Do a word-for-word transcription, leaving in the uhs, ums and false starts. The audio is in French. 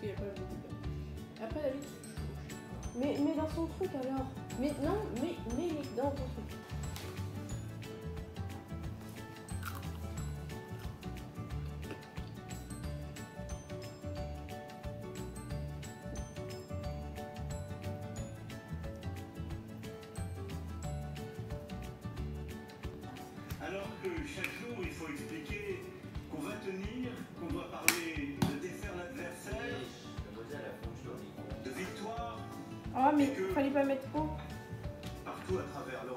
qu'il n'y a pas beaucoup de... Après, la vitre. Mais, mais dans son truc alors. Mais non, mais, mais dans ton truc. Alors que chaque jour, il faut expliquer qu'on va tenir, qu'on doit parler de défaire l'adversaire, de victoire. Oh, mais il fallait pas mettre haut. Partout à travers l'Europe.